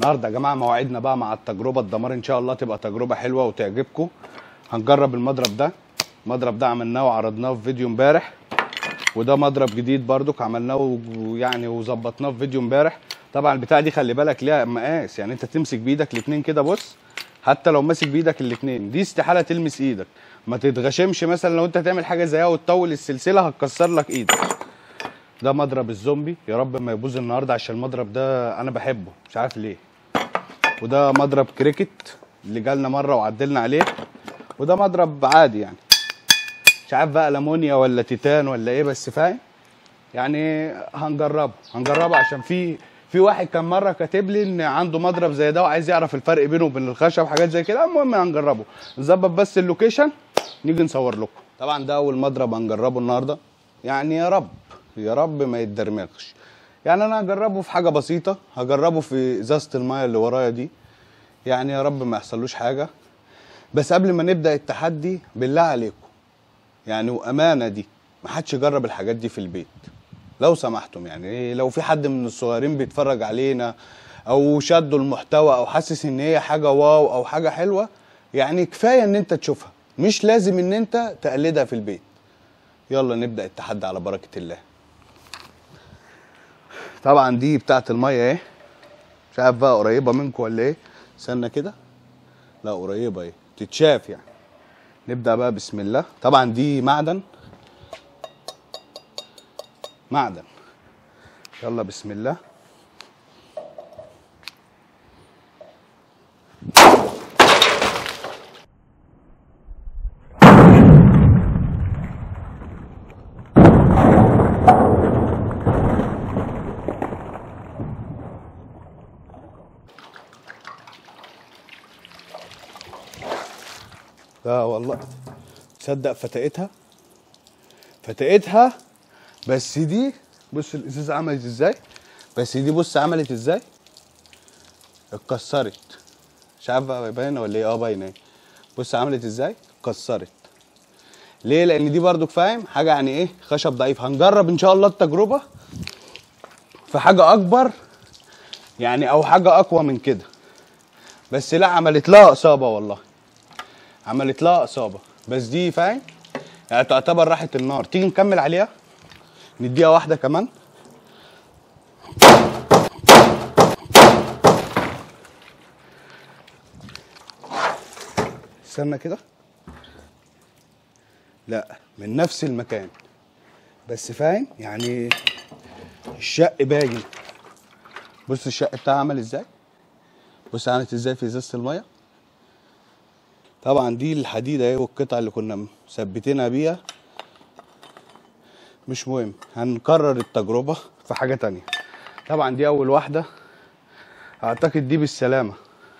النهارده يا جماعه موعدنا بقى مع التجربه الدمار، ان شاء الله تبقى تجربه حلوه وتعجبكم. هنجرب المضرب ده. المضرب ده عملناه وعرضناه في فيديو امبارح، وده مضرب جديد برضك عملناه يعني وظبطناه في فيديو امبارح. طبعا البتاعه دي خلي بالك ليها مقاس، يعني انت تمسك بايدك الاثنين كده. بص، حتى لو ماسك بايدك الاثنين دي استحاله تلمس ايدك، ما تتغشمش. مثلا لو انت تعمل حاجه زيها وتطول السلسله هتكسر لك ايدك. ده مضرب الزومبي، يا رب ما يبوظ النهارده عشان المضرب ده انا بحبه مش عارف ليه. وده مضرب كريكت اللي جالنا مره وعدلنا عليه، وده مضرب عادي يعني مش عارف بقى المونيا ولا تيتان ولا ايه، بس فاهم يعني. هنجربه عشان في واحد كان مره كاتب لي ان عنده مضرب زي ده وعايز يعرف الفرق بينه وبين الخشب وحاجات زي كده. المهم هنجربه، نظبط بس اللوكيشن نيجي نصور لكم. طبعا ده اول مضرب هنجربه النهارده، يعني يا رب يا رب ما يتدرمغش. يعني انا هجربه في حاجه بسيطه، هجربه في ازازه المايه اللي ورايا دي، يعني يا رب ما يحصلوش حاجه. بس قبل ما نبدا التحدي بالله عليكم يعني وامانه دي، ما حدش يجرب الحاجات دي في البيت لو سمحتم. يعني لو في حد من الصغيرين بيتفرج علينا او شدوا المحتوى او حاسس ان هي حاجه واو او حاجه حلوه، يعني كفايه ان انت تشوفها، مش لازم ان انت تقلدها في البيت. يلا نبدا التحدي على بركه الله. طبعا دي بتاعه الميه اهي، مش عارف بقى قريبه منكم ولا ايه. استنى كده، لا قريبه اهي تتشاف يعني. نبدا بقى بسم الله. طبعا دي معدن. يلا بسم الله. لا والله تصدق فتقتها. بس دي بص الازازه عملت ازاي، بس دي بص عملت ازاي، اتكسرت. مش عارف بقى باينه ولا ايه، باينه اهي. بص عملت ازاي، اتكسرت. ليه؟ لان دي برضو فاهم حاجه يعني ايه، خشب ضعيف. هنجرب ان شاء الله التجربه في حاجه اكبر يعني، او حاجه اقوى من كده. بس لا، عملت لها اصابه والله، عملت لها اصابه. بس دي فاهم يعني تعتبر راحت النار. تيجي نكمل عليها، نديها واحده كمان. استنى كده، لا من نفس المكان بس فاهم يعني الشق باين. بص الشق بتاعها عمل ازاي، بص عملت ازاي في ازازه الميه. طبعا دي الحديده اهي والقطع اللي كنا مثبتينها بيها. مش مهم، هنكرر التجربه في حاجه تانية. طبعا دي اول واحده، اعتقد دي بالسلامه.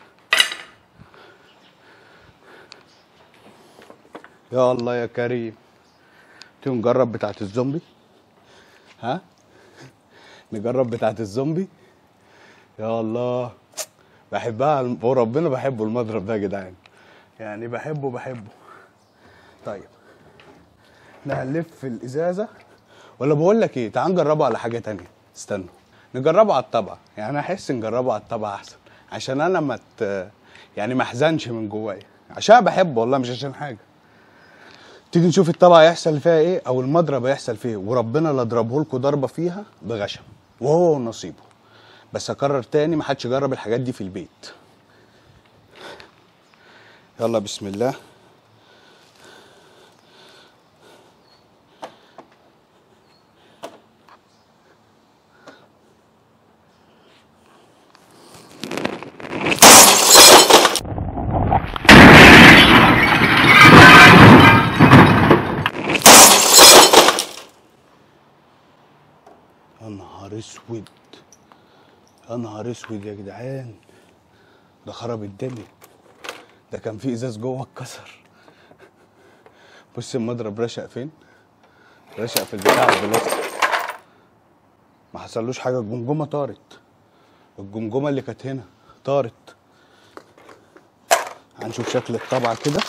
يا الله يا كريم. تيجي نجرب بتاعت الزومبي. ها نجرب بتاعت الزومبي. يا الله بحبها وربنا، بحبه المضرب ده يا جدعان، يعني بحبه. طيب احنا هنلف الازازه، ولا بقول لك ايه، تعال نجربه على حاجه تانية. استنوا نجربه على الطبق، يعني انا احس نجربه على الطبق احسن، عشان انا يعني ما احزنش من جوايا، عشان بحبه والله مش عشان حاجه. تيجي نشوف الطبق هيحصل فيها ايه، او المضرب هيحصل فيه ايه، وربنا لا اضربه لكم ضربه فيها بغشم وهو نصيبه. بس اكرر تاني، ما حدش يجرب الحاجات دي في البيت. يلا بسم الله. يا نهار اسود، يا نهار اسود يا جدعان، ده خرب الدنيا. ده كان في ازاز جوه اتكسر. بص المضرب رشق فين، رشق في البتاع البلاستيك، ما حصلوش حاجه. الجمجمه طارت، الجمجمه اللي كانت هنا طارت. هنشوف شكل الطبعه كده.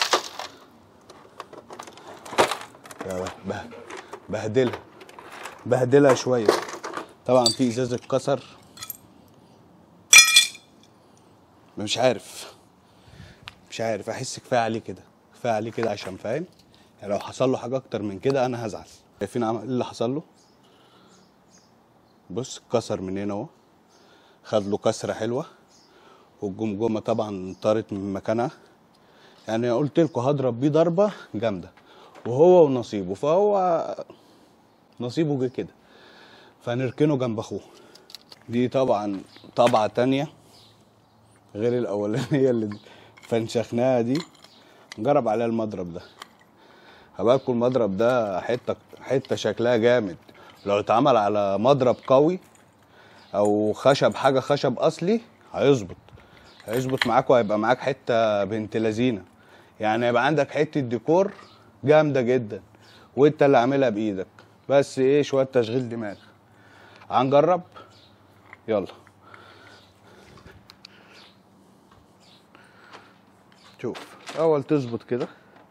يا بهدلها شويه. طبعا في ازاز اتكسر. مش عارف احس كفايه عليه كده، كفايه عليه كده عشان فاهم يعني لو حصل له حاجه اكتر من كده انا هزعل. شايفين ايه اللي حصل له؟ بص اتكسر من هنا اهو، خد له كسره حلوه والجمجمه طبعا طارت من مكانها. يعني قلت لكم هضرب بيه ضربه جامده وهو ونصيبه، فهو نصيبه جه كده فنركنه جنب اخوه. دي طبعا طبعه تانية غير الاولانيه اللي فنشخناها دي. نجرب عليها المضرب ده. هبالكم المضرب ده حته شكلها جامد، لو اتعمل على مضرب قوي او خشب، حاجه خشب اصلي هيظبط معاك وهيبقى معاك حته بنت لذينه. يعني هيبقى عندك حته ديكور جامده جدا وانت اللي عاملها بايدك. بس ايه شويه تشغيل دماغ. هنجرب يلا. شوف اول تظبط كده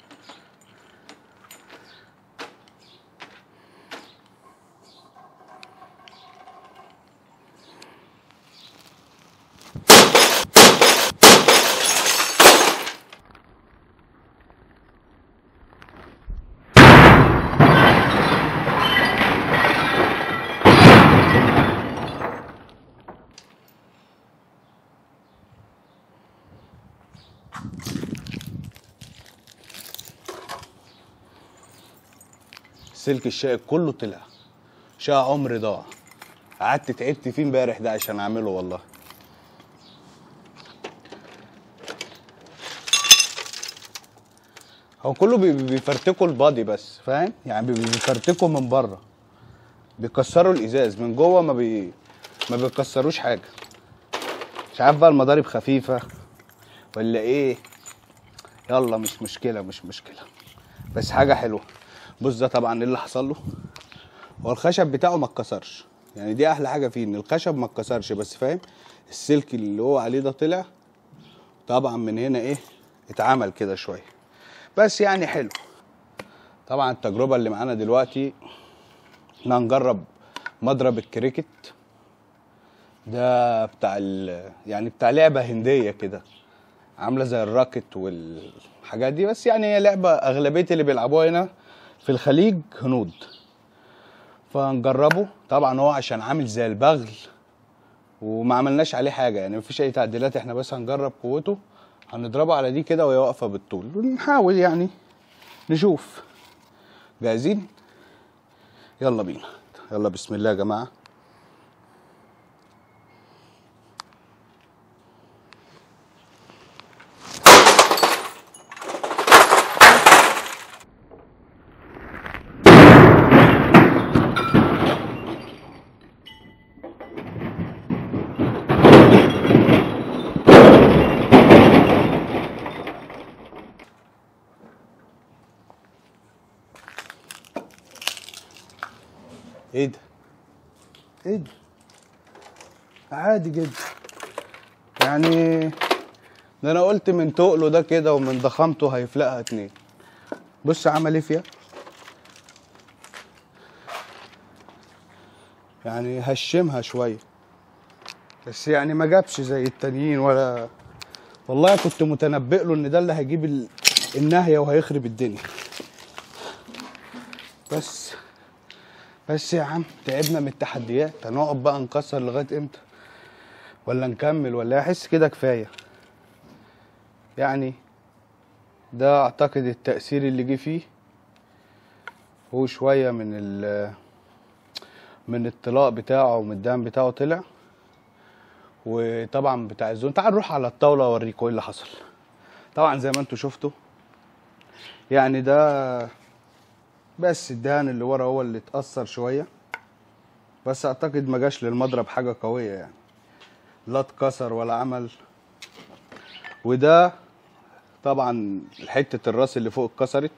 سلك الشائك كله طلع، شقى عمري ضاع. قعدت تعبت فيه امبارح ده عشان اعمله والله. هو كله بيفرتكوا البادي بس فاهم يعني، بيفرتكوا من بره، بيكسروا الازاز من جوه، ما بيكسروش حاجه. مش عارف بقى المضارب خفيفه ولا ايه. يلا مش مشكله بس حاجه حلوه. بص ده طبعا ايه اللي حصل له. هو الخشب بتاعه ما اتكسرش، يعني دي احلى حاجه فيه ان الخشب ما اتكسرش، بس فاهم السلك اللي هو عليه ده طلع طبعا من هنا ايه اتعمل كده شويه، بس يعني حلو. طبعا التجربه اللي معانا دلوقتي احنا هنجرب مضرب الكريكت ده بتاع يعني بتاع لعبه هنديه كده عامله زي الراكت والحاجات دي، بس يعني هي لعبه اغلبيه اللي بيلعبوها هنا في الخليج هنود. فهنجربه طبعا، هو عشان عامل زي البغل وما عملناش عليه حاجه يعني مفيش اي تعديلات، احنا بس هنجرب قوته. هنضربه على دي كده وهي واقفه بالطول ونحاول يعني نشوف. جاهزين؟ يلا بينا. يلا بسم الله يا جماعه. ايه ده؟ ايه ده؟ عادي جدا يعني. ده انا قلت من تقله ده كده ومن ضخامته هيفلقها 2. بص عمل ايه فيها، يعني هشمها شويه بس يعني ما جابش زي التانيين ولا. والله كنت متنبئ له ان ده اللي هيجيب النهيه وهيخرب الدنيا. بس يا عم تعبنا من التحديات، هنقعد بقى نكسر لغايه امتى؟ ولا نكمل ولا احس كده كفايه يعني. ده اعتقد التأثير اللي جه فيه هو شويه من الطلاء بتاعه ومن الدم بتاعه طلع، وطبعا بتاع الزون. تعال نروح على الطاوله اوريكم ايه اللي حصل. طبعا زي ما انتم شفتوا يعني ده بس الدهان اللي ورا هو اللي اتأثر شويه، بس اعتقد ما جاش للمضرب حاجه قويه يعني، لا اتكسر ولا عمل. وده طبعا حته الراس اللي فوق اتكسرت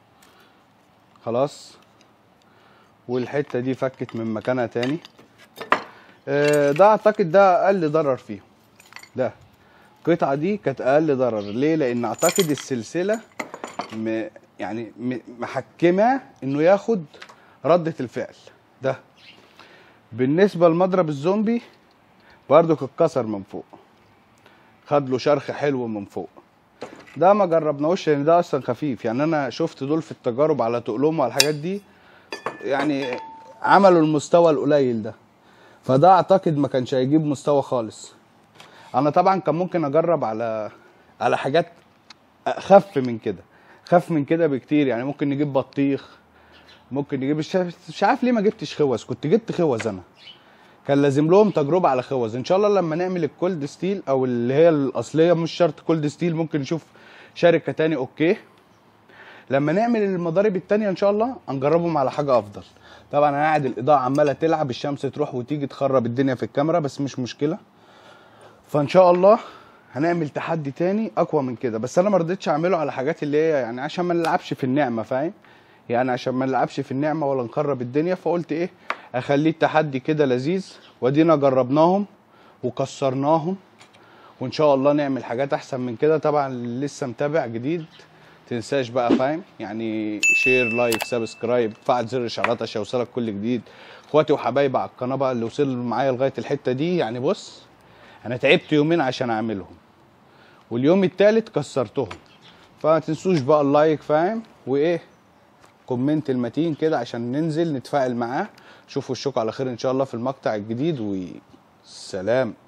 خلاص، والحته دي فكت من مكانها تاني. ده اعتقد ده اقل ضرر فيهم. ده القطعه دي كانت اقل ضرر. ليه؟ لان اعتقد السلسله يعني محكمه انه ياخد رده الفعل. ده بالنسبه لمضرب الزومبي برضو اتكسر من فوق، خد له شرخ حلو من فوق. ده ما جربناهوش لان ده اصلا خفيف، يعني انا شفت دول في التجارب على تقلهم وعلى الحاجات دي، يعني عملوا المستوى القليل ده، فده اعتقد ما كانش هيجيب مستوى خالص. انا طبعا كان ممكن اجرب على حاجات خف من كده، خف من كده بكتير، يعني ممكن نجيب بطيخ، ممكن نجيب مش عارف ليه ما جبتش خوذ، كنت جبت خوذ. انا كان لازم لهم تجربه على خوذ. ان شاء الله لما نعمل الكولد ستيل او اللي هي الاصليه، مش شرط كولد ستيل، ممكن نشوف شركه تاني اوكي. لما نعمل المضارب التانيه ان شاء الله هنجربهم على حاجه افضل. طبعا انا قاعد الاضاءه عماله تلعب، الشمس تروح وتيجي تخرب الدنيا في الكاميرا، بس مش مشكله. فان شاء الله هنعمل تحدي تاني اقوى من كده، بس انا ما رضيتش اعمله على حاجات اللي هي يعني عشان ما نلعبش في النعمه، فاهم؟ يعني عشان ما نلعبش في النعمه ولا نخرب الدنيا، فقلت ايه اخليه التحدي كده لذيذ، وادينا جربناهم وكسرناهم، وان شاء الله نعمل حاجات احسن من كده. طبعا لسه متابع جديد تنساش بقى، فاهم؟ يعني شير لايك سبسكرايب، فعل زر الاشعارات عشان يوصلك كل جديد. اخواتي وحبايبي على القناه بقى اللي وصلوا معايا لغايه الحته دي، يعني بص انا تعبت يومين عشان اعملهم، واليوم التالت كسرتهم. فما تنسوش بقى اللايك، فاهم؟ وايه كومنت المتين كده عشان ننزل نتفاعل معاه. شوفوا الشوك على خير ان شاء الله في المقطع الجديد، والسلام.